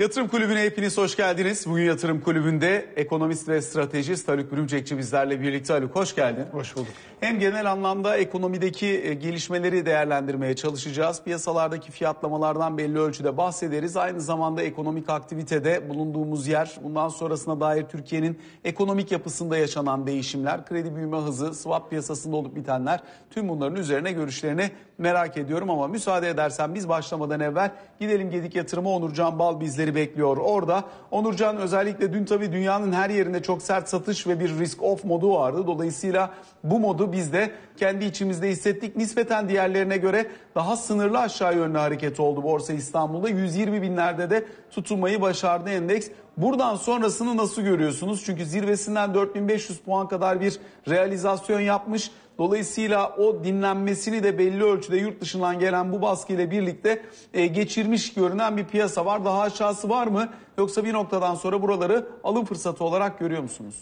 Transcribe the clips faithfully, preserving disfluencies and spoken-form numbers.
Yatırım Kulübü'ne hepiniz hoş geldiniz. Bugün Yatırım Kulübü'nde ekonomist ve stratejist Haluk Bürümcekçi bizlerle birlikte. Haluk hoş geldin. Hoş bulduk. Hem genel anlamda ekonomideki gelişmeleri değerlendirmeye çalışacağız. Piyasalardaki fiyatlamalardan belli ölçüde bahsederiz. Aynı zamanda ekonomik aktivitede bulunduğumuz yer, bundan sonrasına dair Türkiye'nin ekonomik yapısında yaşanan değişimler, kredi büyüme hızı, swap piyasasında olup bitenler, tüm bunların üzerine görüşlerini merak ediyorum. Ama müsaade edersen biz başlamadan evvel gidelim Gedik Yatırım'a. Onurcan Bal bizleri bekliyor orada. Onurcan, özellikle dün tabii dünyanın her yerinde çok sert satış ve bir risk off modu vardı. Dolayısıyla bu modu biz de kendi içimizde hissettik. Nispeten diğerlerine göre daha sınırlı aşağı yönlü hareket oldu Borsa İstanbul'da. yüz yirmi binlerde de tutunmayı başardı endeks. Buradan sonrasını nasıl görüyorsunuz? Çünkü zirvesinden dört bin beş yüz puan kadar bir realizasyon yapmış. Dolayısıyla o dinlenmesini de belli ölçüde yurt dışından gelen bu baskıyla birlikte e, geçirmiş görünen bir piyasa var. Daha aşağısı var mı? Yoksa bir noktadan sonra buraları alım fırsatı olarak görüyor musunuz?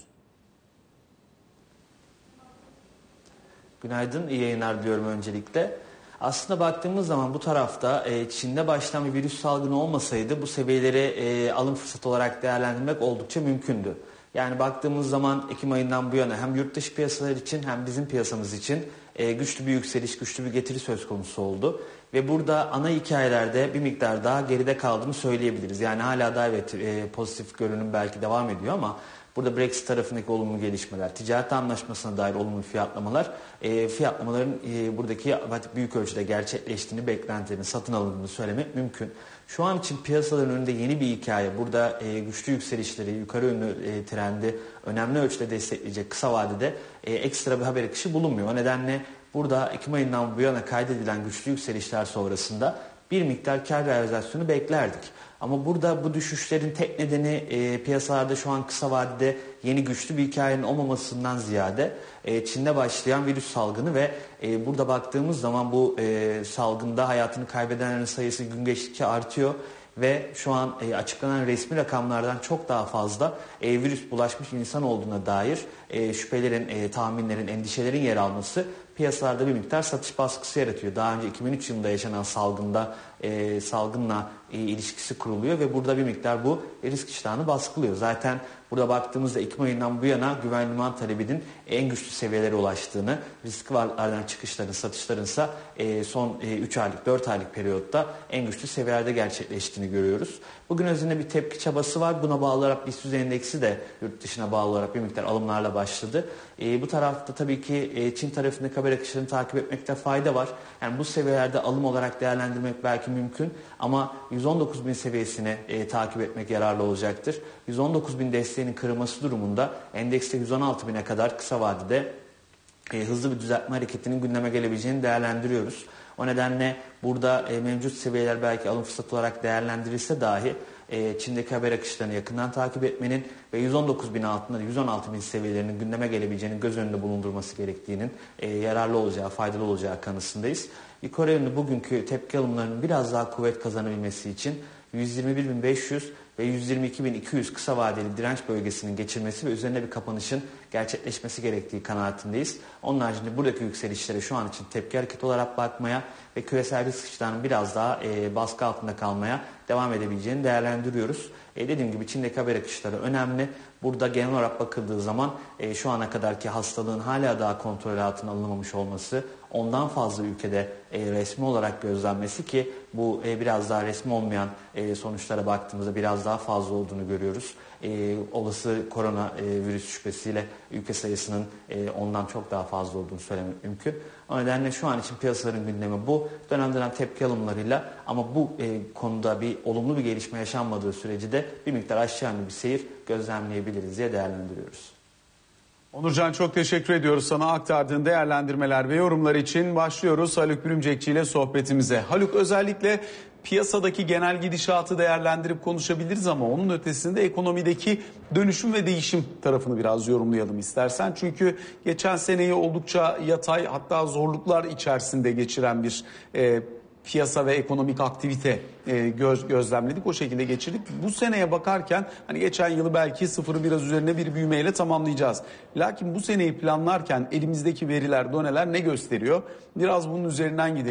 Günaydın, iyi yayınlar diliyorum öncelikle. Aslında baktığımız zaman bu tarafta e, Çin'de başlayan bir virüs salgını olmasaydı bu seviyeleri e, alım fırsatı olarak değerlendirmek oldukça mümkündü. Yani baktığımız zaman Ekim ayından bu yana hem yurt dışı piyasalar için hem bizim piyasamız için e, güçlü bir yükseliş, güçlü bir getiri söz konusu oldu. Ve burada ana hikayelerde bir miktar daha geride kaldığını söyleyebiliriz. Yani hala da evet e, pozitif görünüm belki devam ediyor ama burada Brexit tarafındaki olumlu gelişmeler, ticaret anlaşmasına dair olumlu fiyatlamalar, e, fiyatlamaların e, buradaki büyük ölçüde gerçekleştiğini, beklentilerin satın alındığını söylemek mümkün. Şu an için piyasaların önünde yeni bir hikaye. Burada e, güçlü yükselişleri, yukarı yönlü e, trendi önemli ölçüde destekleyecek kısa vadede e, ekstra bir haber akışı bulunmuyor. O nedenle burada Ekim ayından bu yana kaydedilen güçlü yükselişler sonrasında bir miktar kar realizasyonu beklerdik. Ama burada bu düşüşlerin tek nedeni e, piyasalarda şu an kısa vadede yeni güçlü bir hikayenin olmamasından ziyade e, Çin'de başlayan virüs salgını ve e, burada baktığımız zaman bu e, salgında hayatını kaybedenlerin sayısı gün geçtikçe artıyor. Ve şu an e, açıklanan resmi rakamlardan çok daha fazla e, virüs bulaşmış insan olduğuna dair e, şüphelerin, e, tahminlerin, endişelerin yer alması piyasalarda bir miktar satış baskısı yaratıyor. Daha önce iki bin üç yılında yaşanan salgında e, salgınla e, ilişkisi kuruluyor ve burada bir miktar bu risk iştahını baskılıyor. Zaten burada baktığımızda Ekim ayından bu yana güven liman talebinin en güçlü seviyelere ulaştığını, risk varlıklardan çıkışların, satışlarınsa e, son e, üç aylık, dört aylık periyotta en güçlü seviyelerde gerçekleştiğini görüyoruz. Bugün özünde bir tepki çabası var. Buna bağlı olarak BIST endeksi de yurt dışına bağlı olarak bir miktar alımlarla başladı. E, bu tarafta tabii ki e, Çin tarafındaki haber akışlarını takip etmekte fayda var. Yani bu seviyelerde alım olarak değerlendirmek belki mümkün ama yüz on dokuz bin seviyesini e, takip etmek yararlı olacaktır. yüz on dokuz bin desteğinin kırılması durumunda endekste yüz on altı bine kadar kısa vadede e, hızlı bir düzeltme hareketinin gündeme gelebileceğini değerlendiriyoruz. O nedenle burada e, mevcut seviyeler belki alım fırsatı olarak değerlendirilse dahi e, Çin'deki haber akışlarını yakından takip etmenin ve yüz on dokuz bin altında yüz on altı bin seviyelerinin gündeme gelebileceğini göz önünde bulundurması gerektiğinin e, yararlı olacağı, faydalı olacağı kanısındayız. Yukarı yönlü bugünkü tepki alımlarının biraz daha kuvvet kazanabilmesi için yüz yirmi bir bin beş yüz ve yüz yirmi iki bin iki yüz kısa vadeli direnç bölgesinin geçirmesi ve üzerine bir kapanışın gerçekleşmesi gerektiği kanaatindeyiz. Onun haricinde buradaki yükselişlere şu an için tepki hareketi olarak bakmaya ve küresel risk iştahının biraz daha e, baskı altında kalmaya devam edebileceğini değerlendiriyoruz. E, dediğim gibi Çin'deki haber akışları önemli. Burada genel olarak bakıldığı zaman e, şu ana kadarki hastalığın hala daha kontrol altına alınmamış olması, ondan fazla ülkede e, resmi olarak gözlenmesi ki bu e, biraz daha resmi olmayan e, sonuçlara baktığımızda biraz daha fazla olduğunu görüyoruz. E, olası korona e, virüs şüphesiyle ülke sayısının e, ondan çok daha fazla olduğunu söylemek mümkün. O nedenle şu an için piyasaların gündemi bu. Dönem dönem tepki alımlarıyla ama bu e, konuda bir olumlu bir gelişme yaşanmadığı sürece de bir miktar aşağı yönlü bir seyir gözlemleyebiliriz diye değerlendiriyoruz. Onurcan, çok teşekkür ediyoruz sana aktardığın değerlendirmeler ve yorumlar için. Başlıyoruz Haluk Bürümcekçi ile sohbetimize. Haluk, özellikle piyasadaki genel gidişatı değerlendirip konuşabiliriz ama onun ötesinde ekonomideki dönüşüm ve değişim tarafını biraz yorumlayalım istersen. Çünkü geçen seneyi oldukça yatay, hatta zorluklar içerisinde geçiren bir e, piyasa ve ekonomik aktivite e, göz, gözlemledik. O şekilde geçirdik. Bu seneye bakarken hani geçen yılı belki sıfırı biraz üzerine bir büyümeyle tamamlayacağız. Lakin bu seneyi planlarken elimizdeki veriler, doneler ne gösteriyor? Biraz bunun üzerinden gidelim.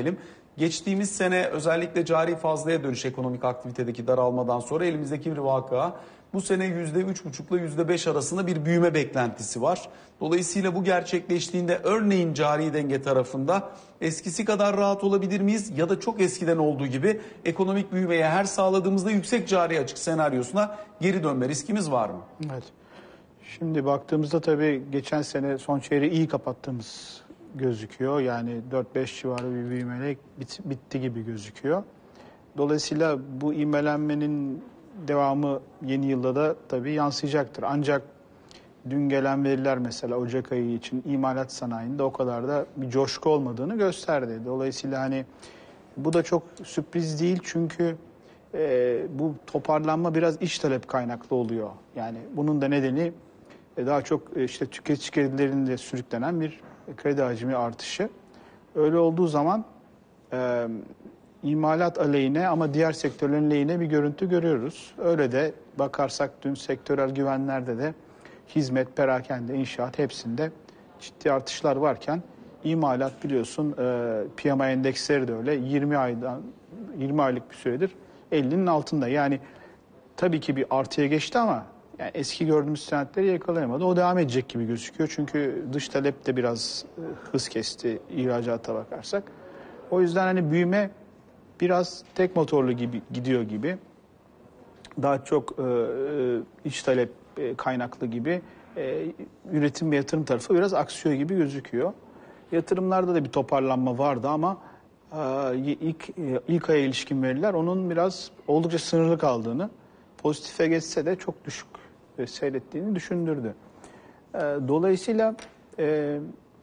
Geçtiğimiz sene özellikle cari fazlaya dönüş ekonomik aktivitedeki daralmadan sonra elimizdeki bir vaka. Bu sene yüzde üç buçuk ile yüzde beş arasında bir büyüme beklentisi var. Dolayısıyla bu gerçekleştiğinde örneğin cari denge tarafında eskisi kadar rahat olabilir miyiz? Ya da çok eskiden olduğu gibi ekonomik büyümeye her sağladığımızda yüksek cari açık senaryosuna geri dönme riskimiz var mı? Evet. Şimdi baktığımızda tabii geçen sene son çeyreği iyi kapattığımız gözüküyor. Yani dört beş civarı bir büyümeyle bit, bitti gibi gözüküyor. Dolayısıyla bu ivmelenmenin devamı yeni yılda da tabii yansıyacaktır. Ancak dün gelen veriler mesela Ocak ayı için imalat sanayinde o kadar da bir coşku olmadığını gösterdi. Dolayısıyla hani bu da çok sürpriz değil çünkü e, bu toparlanma biraz iç talep kaynaklı oluyor. Yani bunun da nedeni e, daha çok e, işte tüketici kredilerinde sürüklenen bir kredi hacmi artışı. Öyle olduğu zaman e, imalat aleyhine ama diğer sektörlerin lehine bir görüntü görüyoruz. Öyle de bakarsak dün sektörel güvenlerde de hizmet, perakende, inşaat hepsinde ciddi artışlar varken imalat biliyorsun e, P M I endeksleri de öyle yirmi aydan yirmi aylık bir süredir ellinin altında. Yani tabii ki bir artıya geçti ama yani eski gördüğümüz trendleri yakalayamadı. O devam edecek gibi gözüküyor. Çünkü dış talep de biraz e, hız kesti ihracata bakarsak. O yüzden hani büyüme biraz tek motorlu gibi gidiyor gibi. Daha çok e, iç talep e, kaynaklı gibi. E, üretim ve yatırım tarafı biraz aksıyor gibi gözüküyor. Yatırımlarda da bir toparlanma vardı ama e, ilk e, ilk aya ilişkin veriler onun biraz oldukça sınırlı kaldığını, pozitife geçse de çok düşük e, seyrettiğini düşündürdü. E, dolayısıyla e,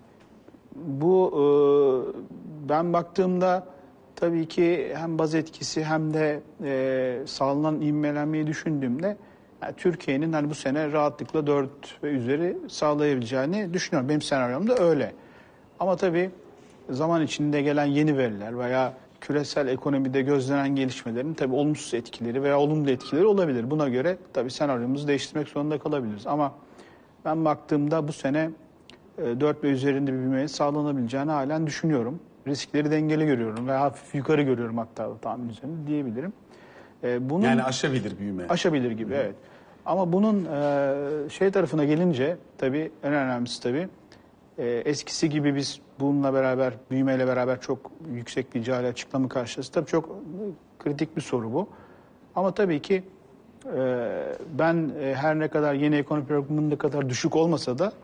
bu e, ben baktığımda tabii ki hem baz etkisi hem de e, sağlanan ivmelenmeyi düşündüğümde yani Türkiye'nin hani bu sene rahatlıkla dört ve üzeri sağlayabileceğini düşünüyorum. Benim senaryomda öyle. Ama tabii zaman içinde gelen yeni veriler veya küresel ekonomide gözlenen gelişmelerin tabii olumsuz etkileri veya olumlu etkileri olabilir. Buna göre tabii senaryomuzu değiştirmek zorunda kalabiliriz. Ama ben baktığımda bu sene e, dört ve üzerinde bir büyümenin sağlanabileceğini halen düşünüyorum. Riskleri dengeli görüyorum ve hafif yukarı görüyorum hatta tahmin üzerinde diyebilirim. E, bunun, yani aşabilir büyüme. Aşabilir gibi, evet. Ama bunun e, şey tarafına gelince tabii en önemlisi tabii e, eskisi gibi biz bununla beraber büyümeyle beraber çok yüksek bir cari açıklama karşılaştık. Tabii çok kritik bir soru bu. Ama tabii ki e, ben e, her ne kadar yeni ekonomi programının ne kadar düşük olmasa da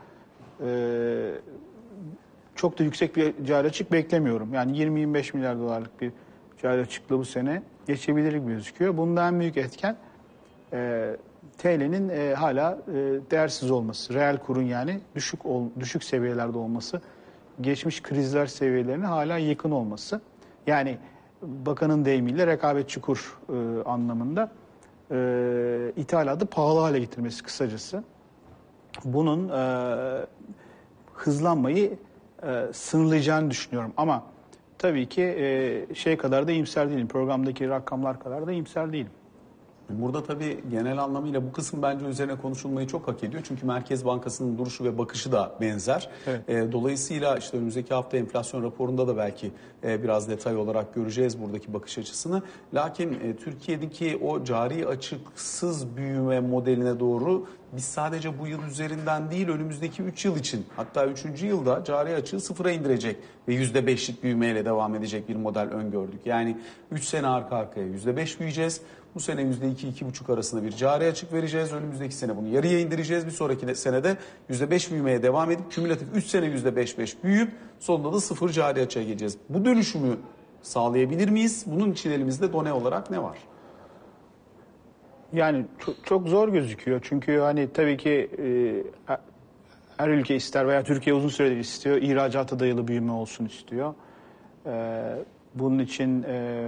e, çok da yüksek bir cari açık beklemiyorum. Yani yirmi yirmi beş milyar dolarlık bir cari açıklığı bu sene geçebilir gibi gözüküyor. Bundan en büyük etken e, T L'nin e, hala e, değersiz olması. Reel kurun yani düşük ol, düşük seviyelerde olması. Geçmiş krizler seviyelerine hala yakın olması. Yani bakanın deyimiyle rekabetçi kur e, anlamında e, ithalatı pahalı hale getirmesi kısacası. Bunun e, hızlanmayı e, sınırlayacağını düşünüyorum. Ama tabii ki e, şey kadar da iyimser değilim. Programdaki rakamlar kadar da iyimser değilim. Burada tabii genel anlamıyla bu kısım bence üzerine konuşulmayı çok hak ediyor. Çünkü Merkez Bankası'nın duruşu ve bakışı da benzer. Evet. E, dolayısıyla işte önümüzdeki hafta enflasyon raporunda da belki e, biraz detay olarak göreceğiz buradaki bakış açısını. Lakin e, Türkiye'deki o cari açıksız büyüme modeline doğru biz sadece bu yıl üzerinden değil önümüzdeki üç yıl için hatta üçüncü yılda cari açığı sıfıra indirecek ve yüzde beşlik büyümeyle devam edecek bir model öngördük. Yani üç sene arka arkaya yüzde beş büyüyeceğiz. Bu sene yüzde iki iki buçuk arasında bir cari açık vereceğiz. Önümüzdeki sene bunu yarıya indireceğiz. Bir sonraki senede yüzde beş büyümeye devam edip kümülatif üç sene yüzde beş beş büyüyüp sonunda da sıfır cari açığa geleceğiz. Bu dönüşümü sağlayabilir miyiz? Bunun için elimizde done olarak ne var? Yani çok, çok zor gözüküyor. Çünkü hani tabii ki e, her ülke ister veya Türkiye uzun süredir istiyor. İhracata dayalı büyüme olsun istiyor. E, bunun için e,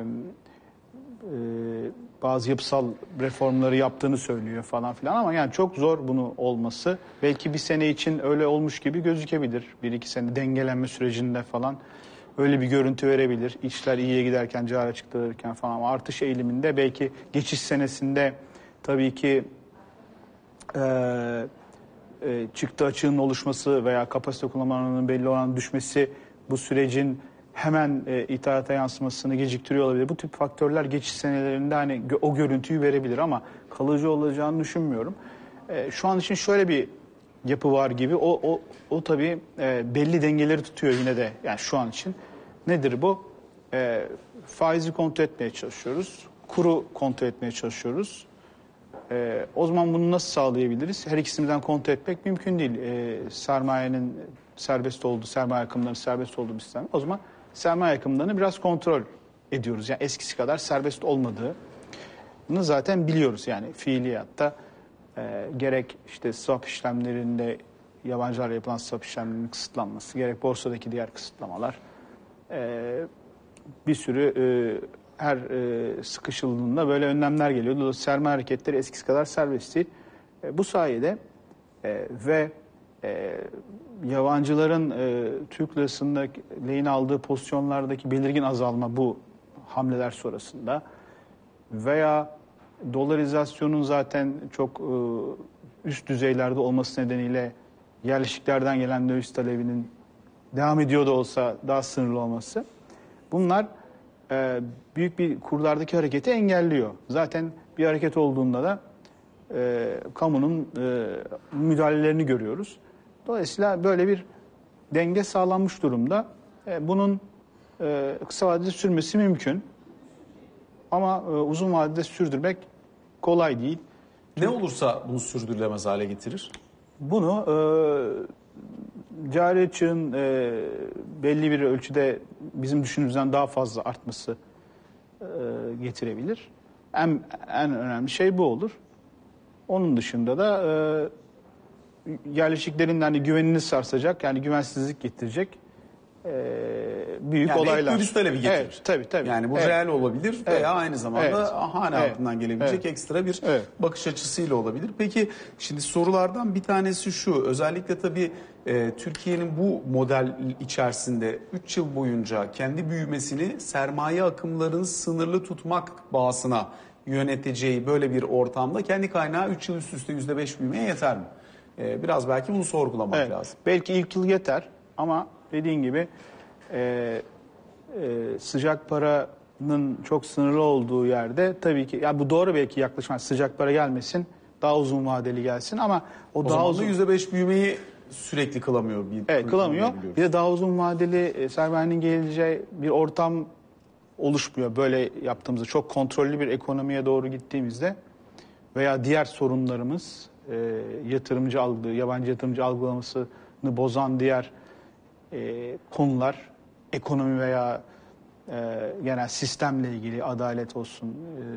e, bazı yapısal reformları yaptığını söylüyor falan filan ama yani çok zor bunu olması. Belki bir sene için öyle olmuş gibi gözükebilir. Bir iki sene dengelenme sürecinde falan öyle bir görüntü verebilir. İşler iyiye giderken, cari açıklanırken falan ama artış eğiliminde belki geçiş senesinde tabii ki e, e, çıktı açığının oluşması veya kapasite kullanımlarının belli olan düşmesi bu sürecin hemen e, ithalata yansımasını geciktiriyor olabilir. Bu tip faktörler geçiş senelerinde hani gö- o görüntüyü verebilir ama kalıcı olacağını düşünmüyorum. E, şu an için şöyle bir yapı var gibi. O o o tabii e, belli dengeleri tutuyor yine de. Yani şu an için nedir bu? E, faizi kontrol etmeye çalışıyoruz. Kuru kontrol etmeye çalışıyoruz. E, o zaman bunu nasıl sağlayabiliriz? Her ikisinden kontrol etmek mümkün değil. E, sermayenin serbest olduğu, sermaye akımlarının serbest olduğu bir sistem. O zaman sermaye akımlarını biraz kontrol ediyoruz. Yani eskisi kadar serbest olmadığını zaten biliyoruz. Yani fiiliyatta e, gerek işte swap işlemlerinde yabancılarla yapılan swap işlemlerinin kısıtlanması, gerek borsadaki diğer kısıtlamalar, e, bir sürü e, her e, sıkışıldığında böyle önlemler geliyor. Dolayısıyla sermaye hareketleri eskisi kadar serbest değil. E, bu sayede e, ve e, yabancıların e, Türk lirasında lehine aldığı pozisyonlardaki belirgin azalma bu hamleler sonrasında veya dolarizasyonun zaten çok e, üst düzeylerde olması nedeniyle yerleşiklerden gelen döviz talebinin devam ediyor da olsa daha sınırlı olması, bunlar e, büyük bir kurlardaki hareketi engelliyor. Zaten bir hareket olduğunda da e, kamunun e, müdahalelerini görüyoruz. Dolayısıyla böyle bir denge sağlanmış durumda. E, bunun e, kısa vadede sürmesi mümkün. Ama e, uzun vadede sürdürmek kolay değil. Ne olursa bunu sürdürülemez hale getirir? Bunu e, cari açığın e, belli bir ölçüde bizim düşündüğümüzden daha fazla artması e, getirebilir. En, en önemli şey bu olur. Onun dışında da e, yerleşiklerin hani güvenini sarsacak, yani güvensizlik getirecek e, büyük yani olaylar. Yani döviz talebi getirir. Evet, tabii tabii. Yani bu evet. reel olabilir veya evet. aynı zamanda evet. hane evet. altından gelebilecek evet. ekstra bir evet. bakış açısıyla olabilir. Peki şimdi sorulardan bir tanesi şu. Özellikle tabii e, Türkiye'nin bu model içerisinde üç yıl boyunca kendi büyümesini sermaye akımlarını sınırlı tutmak bağısına yöneteceği böyle bir ortamda kendi kaynağı üç yıl üst üste yüzde beş büyümeye yeter mi? E, biraz belki bunu sorgulamak evet. lazım. Belki ilk yıl yeter ama dediğin gibi e, e, sıcak paranın çok sınırlı olduğu yerde tabii ki ya bu doğru belki yaklaşım. Yani sıcak para gelmesin, daha uzun vadeli gelsin ama o, O daha zaman uzun da yüzde beş büyümeyi sürekli kılamıyor. Bir evet, kılamıyor. Bir de daha uzun vadeli e, sermayenin geleceği bir ortam oluşmuyor. Böyle yaptığımızda çok kontrollü bir ekonomiye doğru gittiğimizde veya diğer sorunlarımız e, yatırımcı algı, yabancı yatırımcı algılamasını bozan diğer e, konular, ekonomi veya e, genel sistemle ilgili adalet olsun,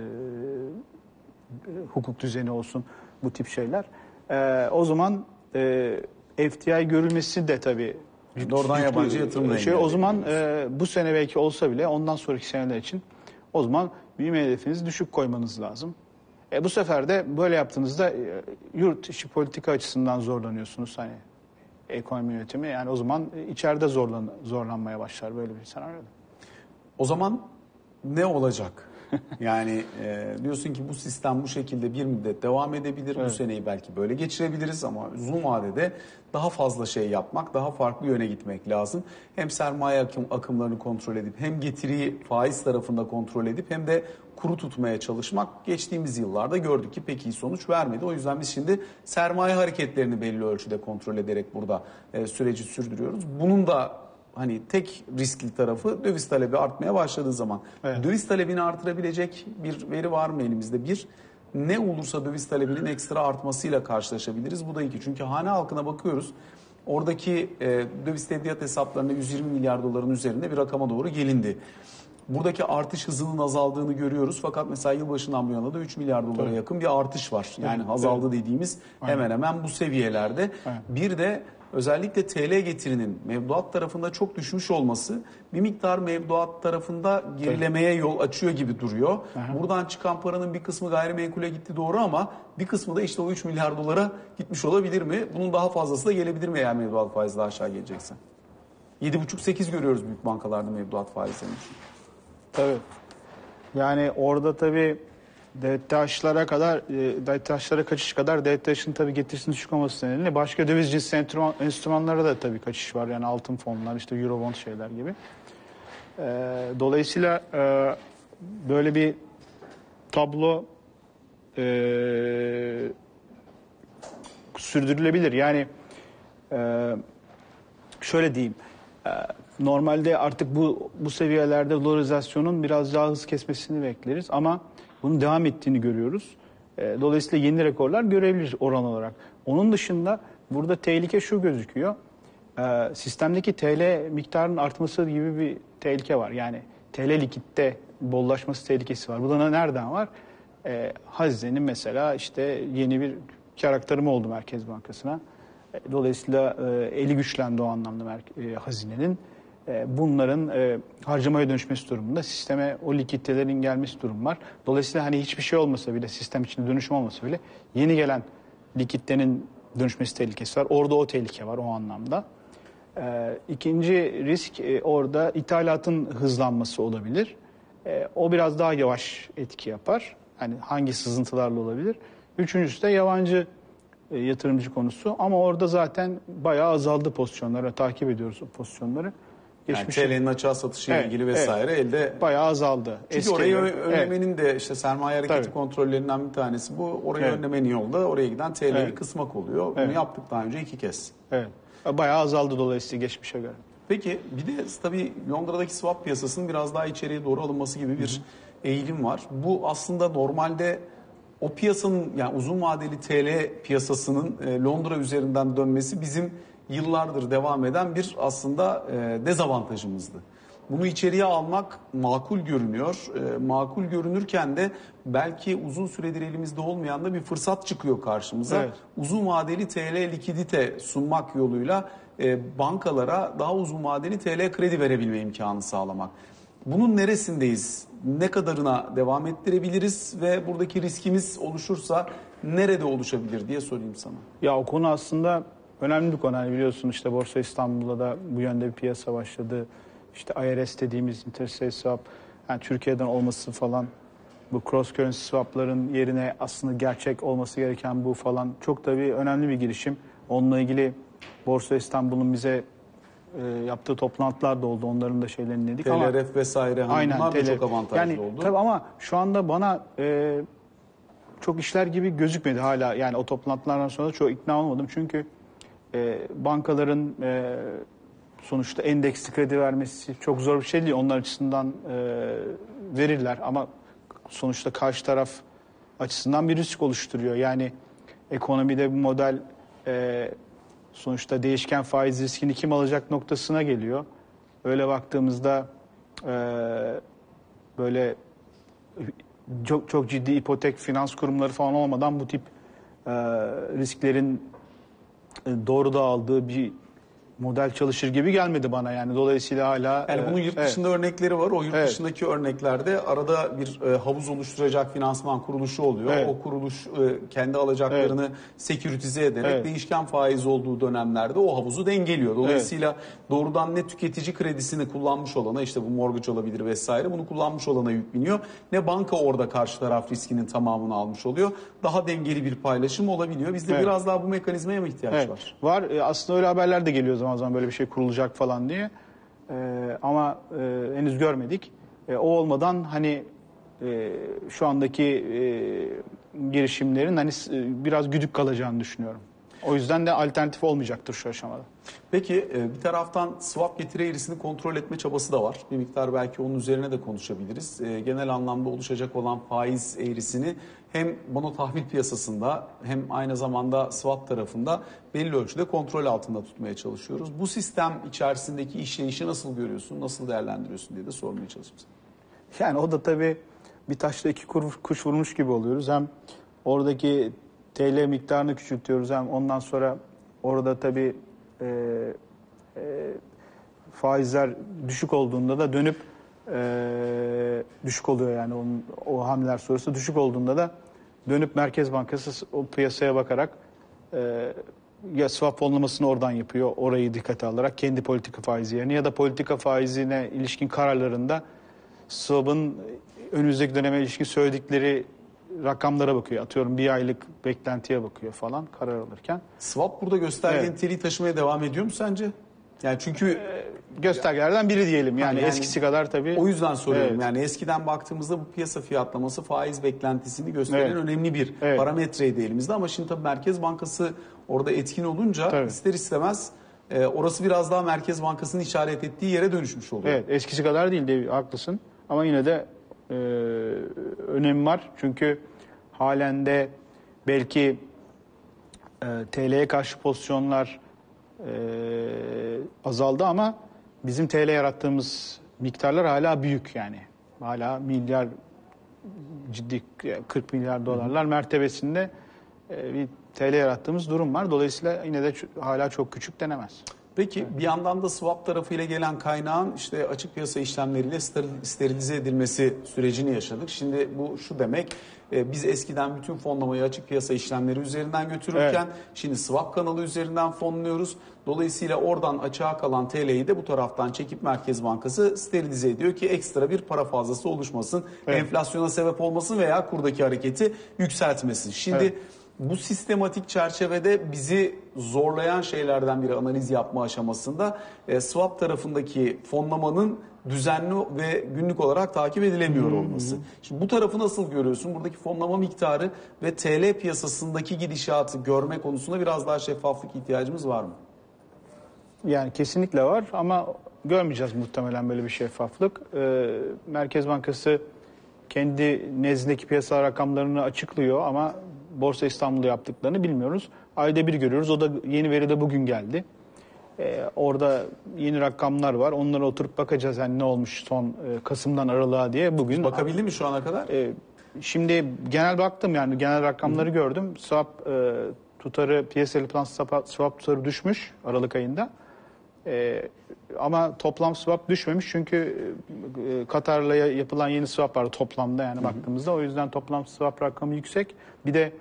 e, hukuk düzeni olsun, bu tip şeyler. E, o zaman e, F T I görülmesi de tabii doğrudan yabancı yatırımla şey, o zaman e, bu sene belki olsa bile ondan sonraki seneler için o zaman büyüme hedefinizi düşük koymanız lazım. E, bu sefer de böyle yaptığınızda e, yurt içi politika açısından zorlanıyorsunuz hani ekonomi yönetimi. Yani o zaman içeride zorlan, zorlanmaya başlar böyle bir senaryoda. O zaman ne olacak? Yani e, diyorsun ki bu sistem bu şekilde bir müddet devam edebilir. Evet. Bu seneyi belki böyle geçirebiliriz ama uzun vadede daha fazla şey yapmak, daha farklı yöne gitmek lazım. Hem sermaye akım, akımlarını kontrol edip hem getiriyi faiz tarafında kontrol edip hem de kuru tutmaya çalışmak geçtiğimiz yıllarda gördük ki pek iyi sonuç vermedi. O yüzden biz şimdi sermaye hareketlerini belli ölçüde kontrol ederek burada e, süreci sürdürüyoruz. Bunun da hani tek riskli tarafı döviz talebi artmaya başladığı zaman. Evet. Döviz talebini artırabilecek bir veri var mı elimizde? Bir, ne olursa döviz talebinin ekstra artmasıyla karşılaşabiliriz. Bu da iki. Çünkü hane halkına bakıyoruz. Oradaki e, döviz tevdiat hesaplarında yüz yirmi milyar doların üzerinde bir rakama doğru gelindi. Buradaki artış hızının azaldığını görüyoruz. Fakat mesela yılbaşından bu yana da üç milyar dolara evet. yakın bir artış var. Yani evet. azaldı dediğimiz Aynen. hemen hemen bu seviyelerde. Aynen. Bir de özellikle T L getirinin mevduat tarafında çok düşmüş olması bir miktar mevduat tarafında gerilemeye yol açıyor gibi duruyor. Aha. Buradan çıkan paranın bir kısmı gayrimenkule gitti doğru ama bir kısmı da işte o üç milyar dolara gitmiş olabilir mi? Bunun daha fazlası da gelebilir mi eğer mevduat faizi daha aşağı gelecekse? yedi buçuk sekiz görüyoruz büyük bankalarda mevduat faizlerini. Tabii. Yani orada tabii DTH'lara kadar, DTH'lara kaçış kadar D T H'ın tabii getirisinin düşük olması nedeniyle başka döviz cinsi enstrümanlara da tabii kaçış var. Yani altın fonlar, işte Eurobond şeyler gibi. Dolayısıyla e, böyle bir tablo e, sürdürülebilir. Yani e, şöyle diyeyim, e, normalde artık bu bu seviyelerde dolarizasyonun biraz daha hız kesmesini bekleriz ama bunun devam ettiğini görüyoruz. E, dolayısıyla yeni rekorlar görebiliriz oran olarak. Onun dışında burada tehlike şu gözüküyor. E, sistemdeki T L miktarının artması gibi bir tehlike var. Yani T L likitte bollaşması tehlikesi var. Bu da nereden var? E, Hazine'nin mesela işte yeni bir kar aktarımı oldu Merkez Bankası'na. E, dolayısıyla e, eli güçlendi o anlamda e, hazinenin. E, bunların e, harcamaya dönüşmesi durumunda sisteme o likiditelerin gelmesi durum var. Dolayısıyla hani hiçbir şey olmasa bile, sistem içinde dönüşüm olmasa bile yeni gelen likiditenin dönüşmesi tehlikesi var. Orada o tehlike var o anlamda. E, ikinci risk e, orada ithalatın hızlanması olabilir. E, o biraz daha yavaş etki yapar. Hani hangi sızıntılarla olabilir. Üçüncüsü de yabancı e, yatırımcı konusu. Ama orada zaten bayağı azaldı pozisyonları. Takip ediyoruz o pozisyonları. Yani T L'nin açığa satışı ile evet, ilgili vesaire evet, elde bayağı azaldı. Çünkü Eski orayı göre, önlemenin evet. de işte sermaye hareketi Tabii. kontrollerinden bir tanesi bu. Orayı evet. önlemenin yolu da oraya giden T L'yi evet. kısmak oluyor. Bunu evet. yaptık daha önce iki kez. Evet. Bayağı azaldı dolayısıyla geçmişe göre. Peki bir de tabii Londra'daki swap piyasasının biraz daha içeriye doğru alınması gibi bir Hı-hı. eğilim var. Bu aslında normalde o piyasanın yani uzun vadeli T L piyasasının e, Londra üzerinden dönmesi bizim yıllardır devam eden bir aslında e, dezavantajımızdı. Bunu içeriye almak makul görünüyor. E, makul görünürken de belki uzun süredir elimizde olmayan da bir fırsat çıkıyor karşımıza. Evet. Uzun vadeli T L likidite sunmak yoluyla e, bankalara daha uzun vadeli T L kredi verebilme imkanı sağlamak. Bunun neresindeyiz? Ne kadarına devam ettirebiliriz ve buradaki riskimiz oluşursa nerede oluşabilir diye sorayım sana. Ya o konu aslında önemli bir konu. Yani biliyorsun işte Borsa İstanbul'da da bu yönde bir piyasa başladı. İşte I R S dediğimiz interest rate swap, yani Türkiye'den olması falan, bu cross currency swapların yerine aslında gerçek olması gereken bu falan çok da bir önemli bir girişim. Onunla ilgili Borsa İstanbul'un bize e, yaptığı toplantılar da oldu. Onların da şeylerini dinledik ama T L R F vesaire hani aynen, bunlar da T L R F. çok avantajlı yani, oldu. Tabii ama şu anda bana e, çok işler gibi gözükmedi hala. Yani o toplantılardan sonra da çok ikna olmadım. Çünkü e, bankaların e, sonuçta endeksli kredi vermesi çok zor bir şey değil. Onlar açısından e, verirler ama sonuçta karşı taraf açısından bir risk oluşturuyor. Yani ekonomide bu model e, sonuçta değişken faiz riskini kim alacak noktasına geliyor. Öyle baktığımızda e, böyle çok çok ciddi ipotek finans kurumları falan olmadan bu tip e, risklerin e, doğru dağıldığı bir model çalışır gibi gelmedi bana yani. Dolayısıyla hala... Yani bunun yurt dışında evet. örnekleri var. O yurt evet. dışındaki örneklerde arada bir e, havuz oluşturacak finansman kuruluşu oluyor. Evet. O kuruluş e, kendi alacaklarını evet. seküritize ederek evet. değişken faiz olduğu dönemlerde o havuzu dengeliyor. Dolayısıyla evet. doğrudan ne tüketici kredisini kullanmış olana, işte bu mortgage olabilir vesaire, bunu kullanmış olana yük biniyor. Ne banka orada karşı taraf riskinin tamamını almış oluyor. Daha dengeli bir paylaşım olabiliyor. Bizde evet. biraz daha bu mekanizmaya mı ihtiyaç evet. var? Var. Aslında öyle haberler de geliyor zaman zaman böyle bir şey kurulacak falan diye. Ee, ama e, henüz görmedik. E, o olmadan hani e, şu andaki e, girişimlerin hani e, biraz güdük kalacağını düşünüyorum. O yüzden de alternatif olmayacaktır şu aşamada. Peki e, bir taraftan swap getiri eğrisini kontrol etme çabası da var. Bir miktar belki onun üzerine de konuşabiliriz. E, genel anlamda oluşacak olan faiz eğrisini hem bono tahvil piyasasında hem aynı zamanda swap tarafında belli ölçüde kontrol altında tutmaya çalışıyoruz. Bu sistem içerisindeki işleyişi nasıl görüyorsun, nasıl değerlendiriyorsun diye de sormaya çalışıyorum. Yani o da tabii bir taşla iki kuş vurmuş gibi oluyoruz. Hem oradaki T L miktarını küçültüyoruz hem ondan sonra orada tabii e, e, faizler düşük olduğunda da dönüp e, düşük oluyor yani onun, o hamleler sonrası düşük olduğunda da dönüp Merkez Bankası o piyasaya bakarak e, ya swap fonlamasını oradan yapıyor, orayı dikkate alarak kendi politika faizi yerine ya da politika faizine ilişkin kararlarında swap'ın önümüzdeki döneme ilişkin söyledikleri rakamlara bakıyor. Atıyorum bir aylık beklentiye bakıyor falan karar alırken. Swap burada gösterdiğin evet. niteliği taşımaya devam ediyor mu sence? Yani çünkü göstergelerden biri diyelim. Yani, yani eskisi kadar tabii. o yüzden soruyorum. Evet. Yani eskiden baktığımızda bu piyasa fiyatlaması faiz beklentisini gösteren Evet. önemli bir Evet. parametreydi elimizde ama şimdi tabii Merkez Bankası orada etkin olunca Tabii. ister istemez e, orası biraz daha Merkez Bankası'nın işaret ettiği yere dönüşmüş oluyor. Evet, eskisi kadar değil de haklısın. Ama yine de e, önemi var. Çünkü halen de belki e, T L'ye karşı pozisyonlar e, azaldı ama bizim T L yarattığımız miktarlar hala büyük yani. Hala milyar, ciddi kırk milyar dolarlar mertebesinde e, bir T L yarattığımız durum var. Dolayısıyla yine de ç- hala çok küçük denemez. Peki bir yandan da swap tarafıyla gelen kaynağın işte açık piyasa işlemleriyle steril- sterilize edilmesi sürecini yaşadık. Şimdi bu şu demek, e, biz eskiden bütün fonlamayı açık piyasa işlemleri üzerinden götürürken Evet. şimdi swap kanalı üzerinden fonluyoruz. Dolayısıyla oradan açığa kalan T L'yi de bu taraftan çekip Merkez Bankası sterilize ediyor ki ekstra bir para fazlası oluşmasın, Evet. enflasyona sebep olmasın veya kurdaki hareketi yükseltmesin. Şimdi Evet. bu sistematik çerçevede bizi zorlayan şeylerden biri analiz yapma aşamasında e, swap tarafındaki fonlamanın düzenli ve günlük olarak takip edilemiyor olması. Şimdi bu tarafı nasıl görüyorsun? Buradaki fonlama miktarı ve T L piyasasındaki gidişatı görme konusunda biraz daha şeffaflık ihtiyacımız var mı? Yani kesinlikle var ama görmeyeceğiz muhtemelen böyle bir şeffaflık. Ee, Merkez Bankası kendi nezdindeki piyasa rakamlarını açıklıyor ama Borsa İstanbul'da yaptıklarını bilmiyoruz. Ayda bir görüyoruz. O da yeni veri de bugün geldi. Ee, orada yeni rakamlar var. Onlara oturup bakacağız yani ne olmuş son e, Kasım'dan Aralık'a diye bugün. Bakabildin mi şu ana kadar? Ee, şimdi genel baktım yani genel rakamları Hı-hı. gördüm. Swap e, tutarı, piyasa yapılan swap, swap tutarı düşmüş Aralık ayında. Ee, ama toplam swap düşmemiş çünkü e, Katar'la yapılan yeni swap var toplamda yani Hı-hı. baktığımızda. O yüzden toplam swap rakamı yüksek. Bir de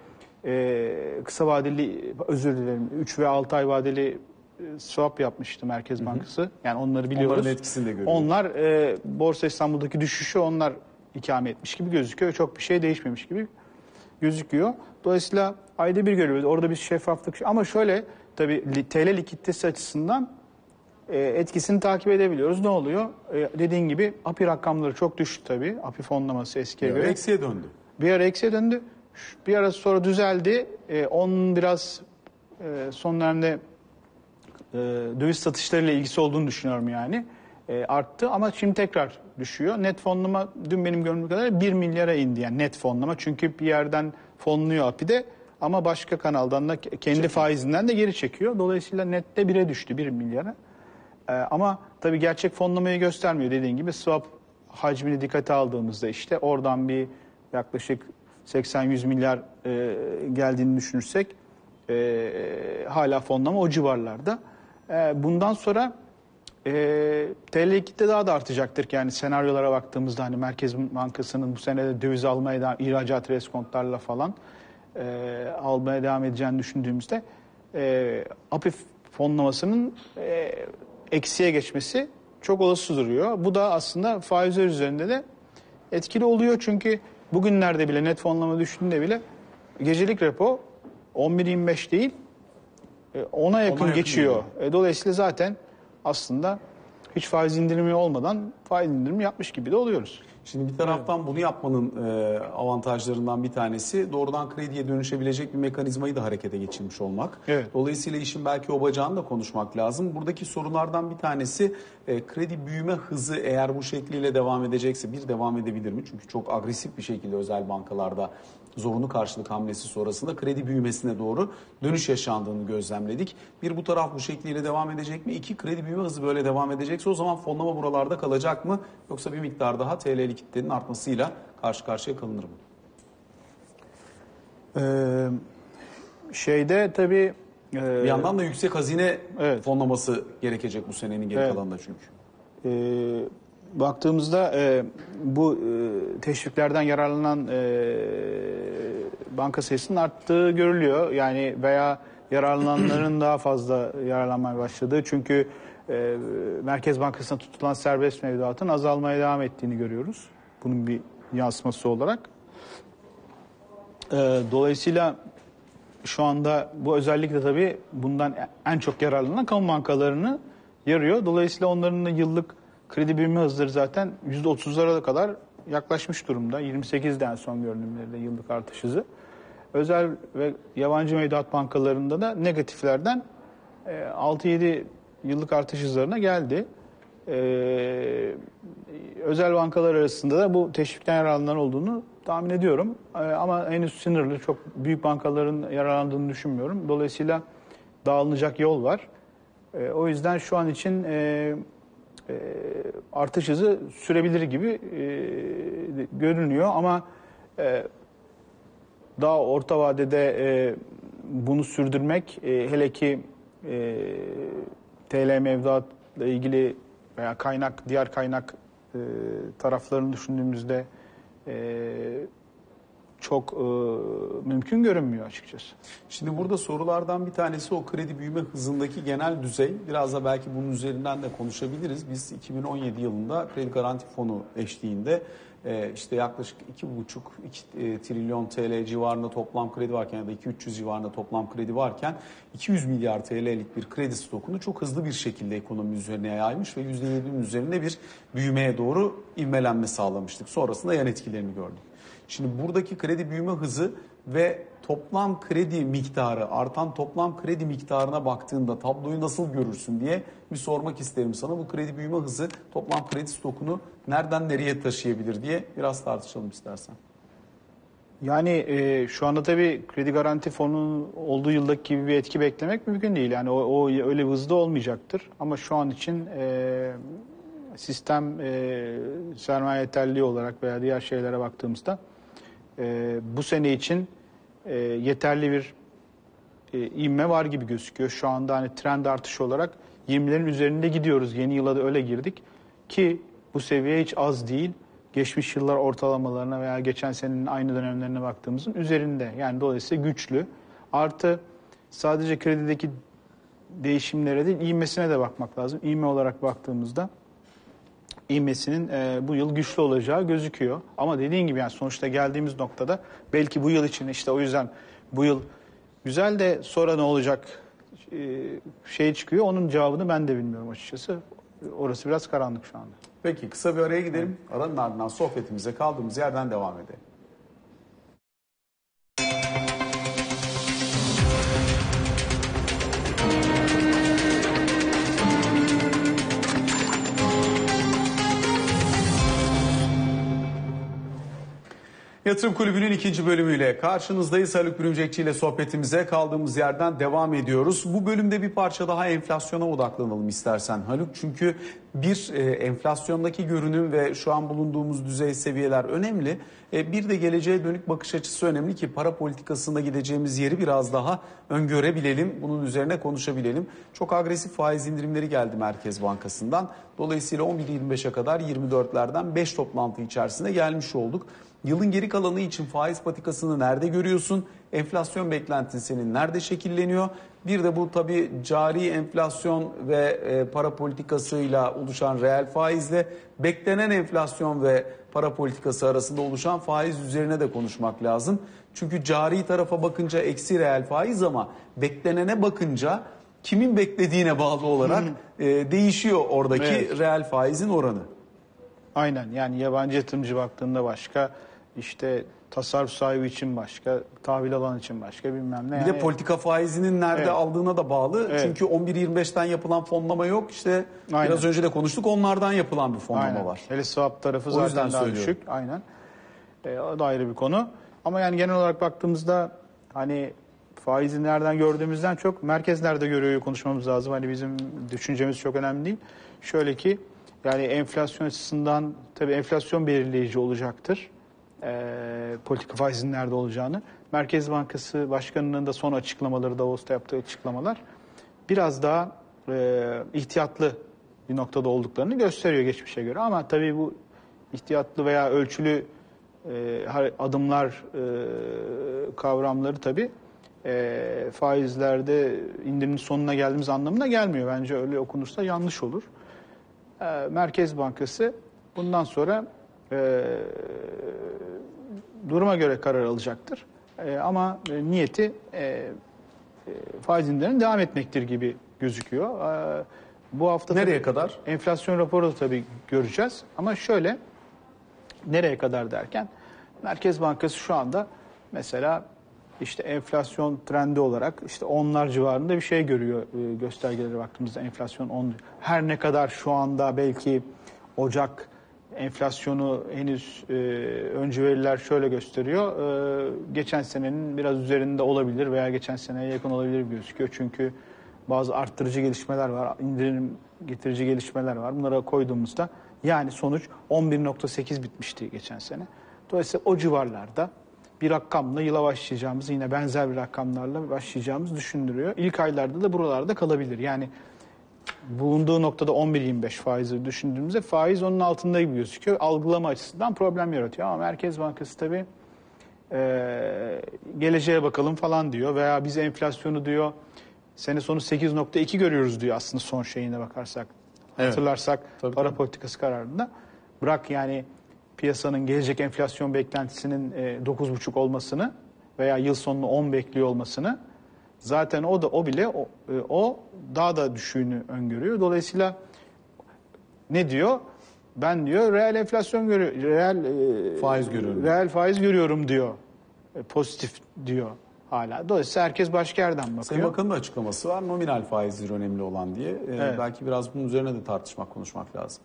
e, kısa vadeli, özür dilerim, üç ve altı ay vadeli swap yapmıştı Merkez Bankası. Hı-hı. Yani onları biliyoruz. Onların etkisini de görüyoruz. Onlar e, Borsa İstanbul'daki düşüşü onlar ikame etmiş gibi gözüküyor. Çok bir şey değişmemiş gibi gözüküyor. Dolayısıyla ayda bir görüyoruz. Orada bir şeffaflık. Ama şöyle tabii T L likiditesi açısından e, etkisini takip edebiliyoruz. Ne oluyor? E, dediğin gibi A P I rakamları çok düştü tabii. A P I fonlaması eskiye göre. Eksiye döndü. Bir ara eksiye döndü. Bir ara sonra düzeldi. E, onun biraz e, son dönemde e, döviz satışlarıyla ilgisi olduğunu düşünüyorum yani. E, arttı ama şimdi tekrar düşüyor. Net fonlama dün benim gördüğüm kadar bir milyara indi yani net fonlama. Çünkü bir yerden fonluyor A P I'de ama başka kanaldan da kendi Çekiyor. faizinden de geri çekiyor. Dolayısıyla nette bire düştü bir milyara. E, ama tabii gerçek fonlamayı göstermiyor dediğin gibi. Swap hacmini dikkate aldığımızda işte oradan bir yaklaşık seksen yüz milyar e, geldiğini düşünürsek e, hala fonlama o civarlarda. E, bundan sonra e, T L likitte daha da artacaktır. Yani senaryolara baktığımızda hani Merkez Bankası'nın bu sene de döviz almaya devam, ihracat reskontlarla falan e, almaya devam edeceğini düşündüğümüzde e, A P I fonlamasının e, eksiye geçmesi çok olası duruyor. Bu da aslında faizler üzerinde de etkili oluyor çünkü bugünlerde bile net fonlama düştüğünde bile gecelik repo on bir yirmi beş değil ona yakın, yakın geçiyor. E, dolayısıyla zaten aslında hiç faiz indirimi olmadan faiz indirimi yapmış gibi de oluyoruz. Şimdi bir taraftan bunu yapmanın e, avantajlarından bir tanesi doğrudan krediye dönüşebilecek bir mekanizmayı da harekete geçirmiş olmak. Evet. Dolayısıyla işin belki o bacağını da konuşmak lazım. Buradaki sorunlardan bir tanesi e, kredi büyüme hızı eğer bu şekliyle devam edecekse bir devam edebilir mi? Çünkü çok agresif bir şekilde özel bankalarda zorunlu karşılık hamlesi sonrasında kredi büyümesine doğru dönüş yaşandığını gözlemledik. Bir bu taraf bu şekliyle devam edecek mi? İki kredi büyüme hızı böyle devam edecekse o zaman fonlama buralarda kalacak mı? Yoksa bir miktar daha T L likiditenin artmasıyla karşı karşıya kalınır mı? Ee, şeyde tabii... E, bir yandan da yüksek hazine evet. fonlaması gerekecek bu senenin geri evet. kalanında çünkü. Ee, baktığımızda e, bu e, teşviklerden yararlanan e, banka sayısının arttığı görülüyor. Yani veya yararlananların daha fazla yararlanmaya başladığı. Çünkü e, Merkez Bankası'na tutulan serbest mevduatın azalmaya devam ettiğini görüyoruz. Bunun bir yansıması olarak. E, dolayısıyla şu anda bu özellikle tabii bundan en çok yararlanan kamu bankalarını yarıyor. Dolayısıyla onların da yıllık kredi büyüme hızları zaten yüzde otuzlara kadar yaklaşmış durumda. yirmi sekizden son görünümlerde yıllık artış hızı. Özel ve yabancı mevduat bankalarında da negatiflerden altı yedi yıllık artış hızlarına geldi. Ee, özel bankalar arasında da bu teşvikten yararlanan olduğunu tahmin ediyorum. Ee, ama henüz sınırlı, çok büyük bankaların yararlandığını düşünmüyorum. Dolayısıyla dağılınacak yol var. Ee, o yüzden şu an için e, e, artış hızı sürebilir gibi e, görünüyor. Ama e, daha orta vadede e, bunu sürdürmek, e, hele ki e, T L mevduatla ilgili veya kaynak, diğer kaynak e, taraflarını düşündüğümüzde e, çok e, mümkün görünmüyor açıkçası. Şimdi burada sorulardan bir tanesi o kredi büyüme hızındaki genel düzey. Biraz da belki bunun üzerinden de konuşabiliriz. Biz iki bin on yedi yılında kredi garanti fonu eşliğinde e, işte yaklaşık iki buçuk iki trilyon T L civarında toplam kredi varken ya da iki üç yüz civarında toplam kredi varken iki yüz milyar T L'lik bir kredi stokunu çok hızlı bir şekilde ekonomi üzerine yaymış ve yüzde yedi'nin üzerinde bir büyümeye doğru ivmelenme sağlamıştık. Sonrasında yan etkilerini gördük. Şimdi buradaki kredi büyüme hızı ve toplam kredi miktarı, artan toplam kredi miktarına baktığında tabloyu nasıl görürsün diye bir sormak isterim sana. Bu kredi büyüme hızı toplam kredi stokunu nereden nereye taşıyabilir diye biraz tartışalım istersen. Yani e, şu anda tabii kredi garanti fonunun olduğu yıldaki gibi bir etki beklemek mümkün değil. Yani o, o öyle bir hızda olmayacaktır. Ama şu an için e, sistem e, sermaye yeterliliği olarak veya diğer şeylere baktığımızda e, bu sene için e, yeterli bir e, ivme var gibi gözüküyor. Şu anda hani trend artışı olarak yirmilerin üzerinde gidiyoruz. Yeni yıla da öyle girdik ki bu seviye hiç az değil. Geçmiş yıllar ortalamalarına veya geçen senenin aynı dönemlerine baktığımızın üzerinde. Yani dolayısıyla güçlü. Artı sadece kredideki değişimlere değil, ivmesine de bakmak lazım. İvme olarak baktığımızda ivmesinin e, bu yıl güçlü olacağı gözüküyor. Ama dediğin gibi yani sonuçta geldiğimiz noktada belki bu yıl için işte o yüzden bu yıl güzel de sonra ne olacak e, şey çıkıyor. Onun cevabını ben de bilmiyorum açıkçası. Orası biraz karanlık şu anda. Peki kısa bir araya gidelim. Aranın ardından sohbetimize kaldığımız yerden devam edelim. Yatırım Kulübü'nün ikinci bölümüyle karşınızdayız. Haluk Bürümcekçi ile sohbetimize kaldığımız yerden devam ediyoruz. Bu bölümde bir parça daha enflasyona odaklanalım istersen Haluk. Çünkü bir e, enflasyondaki görünüm ve şu an bulunduğumuz düzey seviyeler önemli. E, bir de geleceğe dönük bakış açısı önemli ki para politikasında gideceğimiz yeri biraz daha öngörebilelim. Bunun üzerine konuşabilelim. Çok agresif faiz indirimleri geldi Merkez Bankası'ndan. Dolayısıyla on bir yirmi beşe kadar yirmi dörtlerden beş toplantı içerisinde gelmiş olduk. Yılın geri kalanı için faiz patikasını nerede görüyorsun? Enflasyon beklentin senin nerede şekilleniyor? Bir de bu tabii cari enflasyon ve e, para politikasıyla oluşan reel faizle beklenen enflasyon ve para politikası arasında oluşan faiz üzerine de konuşmak lazım. Çünkü cari tarafa bakınca eksi reel faiz ama beklenene bakınca kimin beklediğine bağlı olarak e, değişiyor oradaki evet. reel faizin oranı. Aynen, yani yabancı yatırımcı baktığında başka, işte tasarruf sahibi için başka, tahvil alan için başka, bilmem ne. Bir yani... de politika faizinin nerede evet. aldığına da bağlı. Evet. Çünkü on bir yirmi beşten yapılan fonlama yok. İşte aynen. biraz önce de konuştuk, onlardan yapılan bir fonlama aynen. var. Hele swap tarafı o zaten daha düşük. Aynen. E, o da ayrı bir konu. Ama yani genel olarak baktığımızda hani faizi nereden gördüğümüzden çok merkez nerede görüyor konuşmamız lazım. Hani bizim düşüncemiz çok önemli değil. Şöyle ki yani enflasyon açısından tabii enflasyon belirleyici olacaktır. E, politika faizinin nerede olacağını. Merkez Bankası Başkanı'nın da son açıklamaları, Davos'ta yaptığı açıklamalar biraz daha e, ihtiyatlı bir noktada olduklarını gösteriyor geçmişe göre. Ama tabii bu ihtiyatlı veya ölçülü e, adımlar e, kavramları tabii e, faizlerde indirimin sonuna geldiğimiz anlamına gelmiyor. Bence öyle okunursa yanlış olur. E, Merkez Bankası bundan sonra e, duruma göre karar alacaktır. E, ama e, niyeti e, e, faiz indirimlerinin devam etmektir gibi gözüküyor. E, Bu hafta Nereye tabii kadar? enflasyon raporu da tabii göreceğiz. Ama şöyle, nereye kadar derken Merkez Bankası şu anda mesela işte enflasyon trendi olarak işte onlar civarında bir şey görüyor e, göstergelere baktığımızda enflasyon on. Her ne kadar şu anda belki Ocak enflasyonu henüz e, öncü veriler şöyle gösteriyor. E, geçen senenin biraz üzerinde olabilir veya geçen seneye yakın olabilir gözüküyor. Çünkü bazı arttırıcı gelişmeler var, indirim getirici gelişmeler var. Bunlara koyduğumuzda yani sonuç on bir nokta sekiz bitmişti geçen sene. Dolayısıyla o civarlarda bir rakamla yıla başlayacağımız, yine benzer bir rakamlarla başlayacağımız düşündürüyor. İlk aylarda da buralarda kalabilir. Yani bulunduğu noktada on bir yirmi beş faizi düşündüğümüzde faiz onun altında gibi gözüküyor. Algılama açısından problem yaratıyor ama Merkez Bankası tabii e, geleceğe bakalım falan diyor veya biz enflasyonu diyor sene sonu sekiz nokta iki görüyoruz diyor aslında son şeyine bakarsak. Evet. Hatırlarsak Tabii, para tabii. politikası kararında. Bırak yani piyasanın gelecek enflasyon beklentisinin e, dokuz buçuk olmasını veya yıl sonunu on bekliyor olmasını, zaten o da o bile o, e, o daha da düşüğünü öngörüyor. Dolayısıyla ne diyor? Ben diyor reel enflasyon görüyor, reel e, Faiz görüyorum. Reel faiz görüyorum diyor. E, pozitif diyor hala. Dolayısıyla herkes başka yerden bakıyor. Sayın Bakan'ın da açıklaması var. Nominal faizdir önemli olan diye. Ee, Evet. Belki biraz bunun üzerine de tartışmak, konuşmak lazım.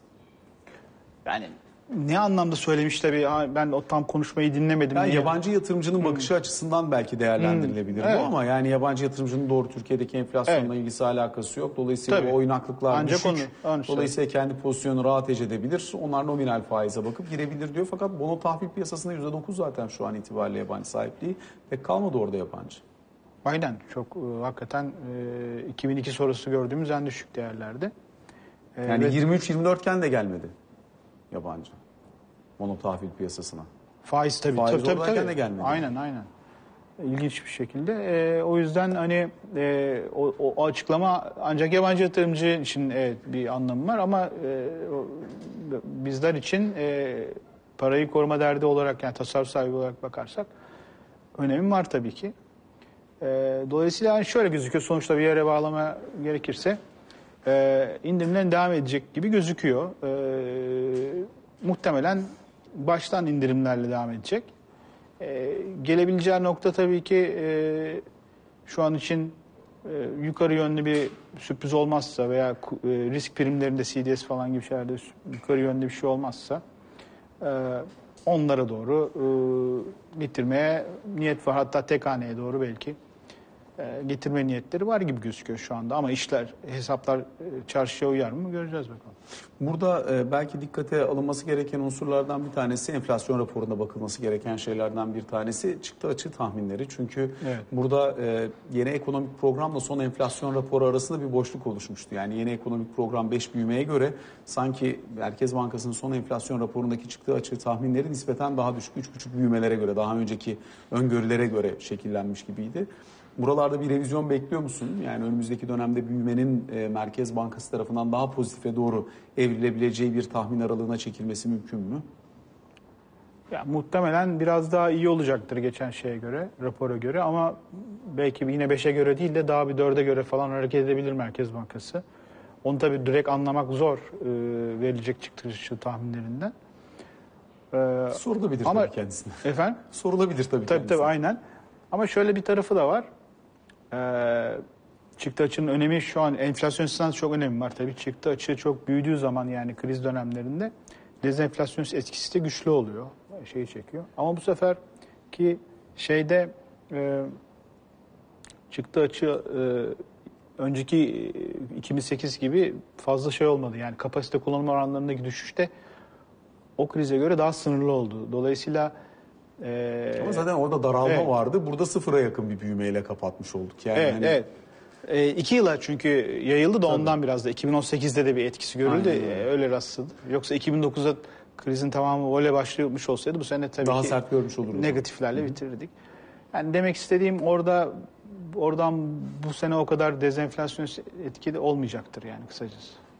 Yani ne anlamda söylemiş tabii, ben o tam konuşmayı dinlemedim. Yani diye. yabancı yatırımcının bakışı açısından belki değerlendirilebilir Hmm. Evet. bu ama yani yabancı yatırımcının doğru Türkiye'deki enflasyonla Evet. ilgisi alakası yok. Dolayısıyla Tabii. o oynaklıklar Ancak düşük. onu- onu Dolayısıyla kendi pozisyonu rahat edebilir. Onlar nominal faize bakıp girebilir diyor. Fakat bono tahvil piyasasında yüzde dokuz zaten şu an itibariyle yabancı sahipliği. Pek kalmadı orada yabancı. Aynen, çok e, hakikaten e, iki bin iki sonrası gördüğümüz en düşük değerlerde. E, Yani ve yirmi üç yirmi dörtken de gelmedi yabancı bono tahvil piyasasına. faiz tabii. Faiz tabii, tabii, oradayken tabii. de gelmedi. Aynen aynen. İlginç bir şekilde. E, o yüzden hani e, o, o açıklama ancak yabancı yatırımcı için evet, bir anlamı var ama e, o, bizler için e, parayı koruma derdi olarak, yani tasarruf sahibi olarak bakarsak önemi var tabii ki. E, dolayısıyla hani şöyle gözüküyor, sonuçta bir yere bağlama gerekirse e, indirimlerin devam edecek gibi gözüküyor. E, muhtemelen baştan indirimlerle devam edecek. E, gelebileceği nokta tabii ki e, şu an için e, yukarı yönlü bir sürpriz olmazsa veya e, risk primlerinde C D S falan gibi şeylerde yukarı yönlü bir şey olmazsa e, onlara doğru e, getirmeye niyet var. Hatta tek haneye doğru belki e, getirme niyetleri var gibi gözüküyor şu anda. Ama işler, hesaplar e, çarşıya uyar mı göreceğiz bakalım. Burada e, belki dikkate alınması gereken unsurlardan bir tanesi, enflasyon raporunda bakılması gereken şeylerden bir tanesi çıktı açığı tahminleri. Çünkü Evet. burada e, yeni ekonomik programla son enflasyon raporu arasında bir boşluk oluşmuştu. Yani yeni ekonomik program beş büyümeye göre sanki Merkez Bankası'nın son enflasyon raporundaki çıktığı açığı tahminleri nispeten daha düşük, üç buçuk büyümelere göre, daha önceki öngörülere göre şekillenmiş gibiydi. Buralarda bir revizyon bekliyor musun? Yani önümüzdeki dönemde büyümenin e, Merkez Bankası tarafından daha pozitife doğru evrilebileceği bir tahmin aralığına çekilmesi mümkün mü? Ya, muhtemelen biraz daha iyi olacaktır geçen şeye göre, rapora göre ama belki yine beşe göre değil de daha bir dörde göre falan hareket edebilir Merkez Bankası. Onu tabii direkt anlamak zor e, verilecek çıktışı tahminlerinden. E, Sorulabilir ama, tabii kendisine. Efendim? Sorulabilir tabii Tabii kendisine. tabii aynen. Ama şöyle bir tarafı da var. Ee, çıktı açının önemi şu an enflasyon açısından çok önemi var tabii. Çıktı açığı çok büyüdüğü zaman, yani kriz dönemlerinde dezenflasyon etkisi de güçlü oluyor. Şeyi çekiyor. Ama bu sefer ki şeyde e, çıktı açığı e, önceki e, iki bin sekiz gibi fazla şey olmadı. Yani kapasite kullanım oranlarındaki düşüş de o krize göre daha sınırlı oldu. Dolayısıyla Ee, Ama zaten orada daralma evet. vardı. Burada sıfıra yakın bir büyümeyle kapatmış olduk. Yani Evet, hani evet. E, iki yıla çünkü yayıldı da ondan biraz da. iki bin on sekizde de bir etkisi görüldü. Aynen öyle. E, öyle rastladı. Yoksa iki bin dokuzda krizin tamamı öyle başlamış olsaydı bu sene tabii Daha ki sert görmüş oluruz. negatiflerle Hı-hı. bitirirdik. Yani demek istediğim orada oradan bu sene o kadar dezenflasyon etkili olmayacaktır yani kısacası.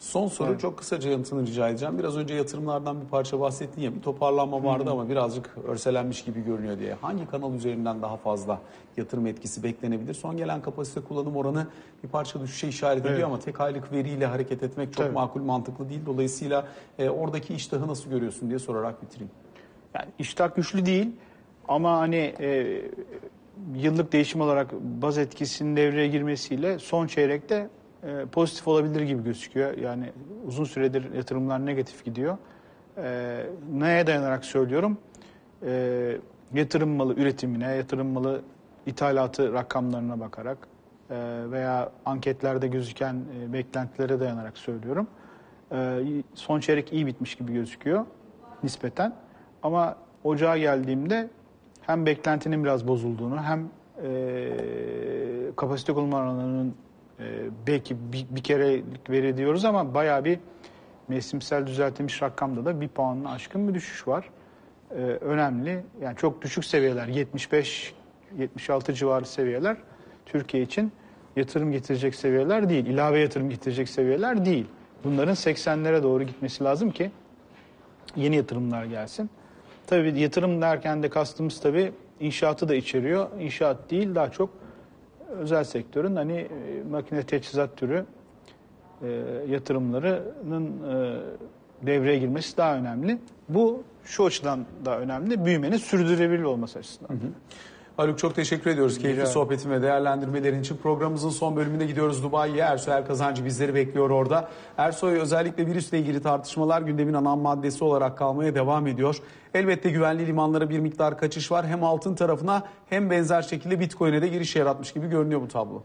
Son soru, Evet. çok kısaca yanıtını rica edeceğim. Biraz önce yatırımlardan bir parça bahsettin ya, bir toparlanma vardı ama birazcık örselenmiş gibi görünüyor diye. Hangi kanal üzerinden daha fazla yatırım etkisi beklenebilir? Son gelen kapasite kullanım oranı bir parça düşüşe işaret ediyor Evet. ama tek aylık veriyle hareket etmek çok Tabii. makul, mantıklı değil. Dolayısıyla e, oradaki iştahı nasıl görüyorsun diye sorarak bitireyim. Yani iştah güçlü değil ama hani e, yıllık değişim olarak baz etkisinin devreye girmesiyle son çeyrekte e, pozitif olabilir gibi gözüküyor. Yani uzun süredir yatırımlar negatif gidiyor. E, neye dayanarak söylüyorum? E, yatırım malı üretimine, yatırım malı ithalatı rakamlarına bakarak e, veya anketlerde gözüken e, beklentilere dayanarak söylüyorum. E, son çeyrek iyi bitmiş gibi gözüküyor nispeten. Ama ocağa geldiğimde hem beklentinin biraz bozulduğunu hem e, kapasite kullanma oranlarının e, belki bir, bir kerelik veri diyoruz ama bayağı bir mevsimsel düzeltilmiş rakamda da bir puanın aşkın bir düşüş var. E, önemli. Yani çok düşük seviyeler, yetmiş beş yetmiş altı civarı seviyeler Türkiye için yatırım getirecek seviyeler değil. İlave yatırım getirecek seviyeler değil. Bunların seksenlere doğru gitmesi lazım ki yeni yatırımlar gelsin. Tabii yatırım derken de kastımız tabii inşaatı da içeriyor. İnşaat değil, daha çok özel sektörün hani e, makine teçhizat türü e, yatırımlarının e, devreye girmesi daha önemli. Bu şu açıdan da önemli. Büyümenin sürdürülebilir olması açısından. Hı hı. Haluk, çok teşekkür ediyoruz keyifli Rica sohbetin ve değerlendirmelerin için. Programımızın son bölümünde gidiyoruz Dubai'ye. Ersoy Erkazancı bizleri bekliyor orada. Ersoy, özellikle virüsle ilgili tartışmalar gündemin ana maddesi olarak kalmaya devam ediyor. Elbette güvenli limanlara bir miktar kaçış var. Hem altın tarafına hem benzer şekilde Bitcoin'e de giriş yaratmış gibi görünüyor bu tablo.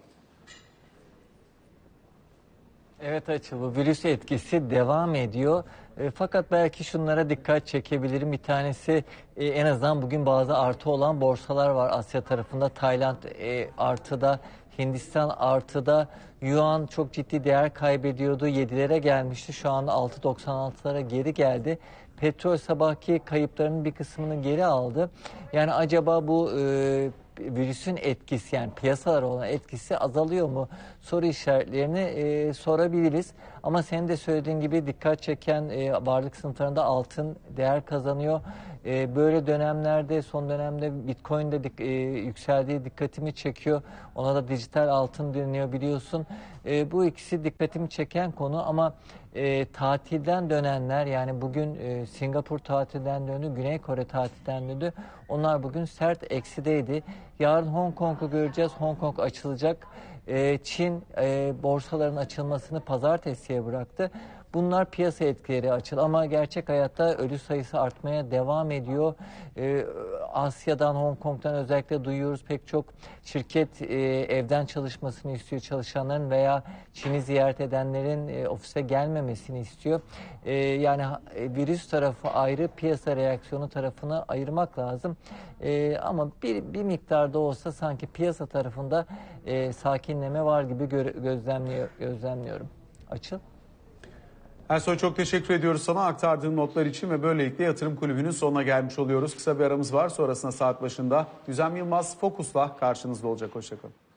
Evet Açıl, bu virüs etkisi devam ediyor. E, fakat belki şunlara dikkat çekebilirim. Bir tanesi e, en azından bugün bazı artı olan borsalar var Asya tarafında. Tayland e, artıda, Hindistan artıda. Yuan çok ciddi değer kaybediyordu. yedilere gelmişti. Şu anda altı doksan altılara geri geldi. Petrol sabahki kayıplarının bir kısmını geri aldı. Yani acaba bu e, virüsün etkisi, yani piyasalara olan etkisi azalıyor mu? Soru işaretlerini e, sorabiliriz. Ama senin de söylediğin gibi dikkat çeken e, varlık sınıflarında altın değer kazanıyor. E, böyle dönemlerde, son dönemde Bitcoin'de dik, e, yükseldiği dikkatimi çekiyor. Ona da dijital altın deniyor biliyorsun. E, bu ikisi dikkatimi çeken konu ama e, tatilden dönenler, yani bugün e, Singapur tatilden döndü, Güney Kore tatilden döndü. Onlar bugün sert eksideydi. Yarın Hong Kong'u göreceğiz. Hong Kong açılacak. E, Çin e, borsaların açılmasını pazartesiye bıraktı. Bunlar piyasa etkileri açıl ama gerçek hayatta ölü sayısı artmaya devam ediyor. Ee, Asya'dan, Hong Kong'dan özellikle duyuyoruz, pek çok şirket e, evden çalışmasını istiyor çalışanların veya Çin'i ziyaret edenlerin e, ofise gelmemesini istiyor. E, yani e, virüs tarafı ayrı, piyasa reaksiyonu tarafını ayırmak lazım. E, ama bir, bir miktarda olsa sanki piyasa tarafında e, sakinleme var gibi gö- gözlemliyor, gözlemliyorum. Açıl. Ersoy, çok teşekkür ediyoruz sana aktardığın notlar için ve böylelikle Yatırım Kulübü'nün sonuna gelmiş oluyoruz. Kısa bir aramız var, sonrasında saat başında Güzem Yılmaz Fokus'la karşınızda olacak. Hoşçakalın.